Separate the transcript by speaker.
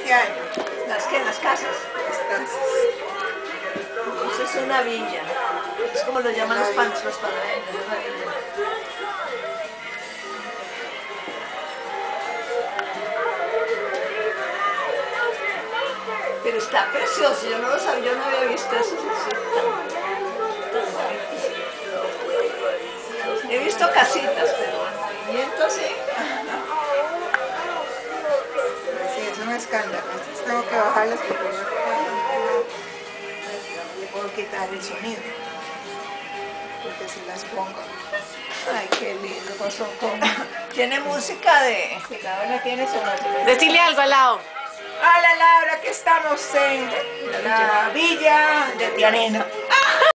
Speaker 1: ¿Qué hay?
Speaker 2: Las casas.
Speaker 1: Estas.
Speaker 2: Eso es una villa. Es como lo llaman los panaderos, es una villa. Pero está precioso, yo no lo sabía, yo no había visto eso. He visto casitas, pero movimiento sí.
Speaker 1: Sí, es un escándalo. Entonces tengo que bajarlas porque yo le puedo quitar el sonido. Porque si las pongo.
Speaker 2: Ay, qué lindo. Tiene música de...
Speaker 1: Si cada una tiene su música.
Speaker 3: Decirle algo al lado.
Speaker 1: Hola Laura, que estamos en la villa de Tiarena.